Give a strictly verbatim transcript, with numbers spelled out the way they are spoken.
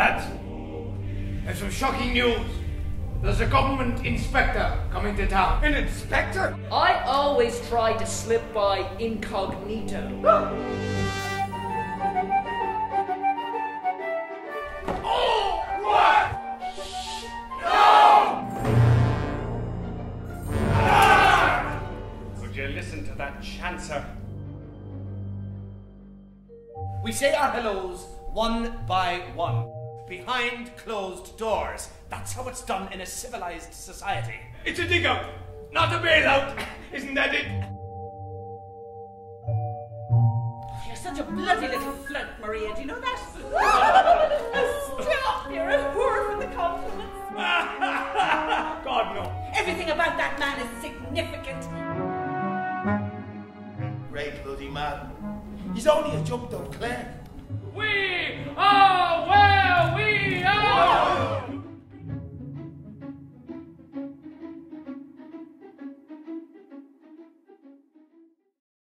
Lads, there's some shocking news. There's a government inspector coming to town. An inspector? I always try to slip by incognito. Oh, what? No! Ah! Would you listen to that chancer? We say our hellos one by one, behind closed doors. That's how it's done in a civilized society. It's a dig-out, not a bailout. Isn't that it? You're such a bloody little flirt, Maria. Do you know that? Stop! You're a whore for the compliments. God, no. Everything about that man is significant. Great bloody man. He's only a jumped up clerk. We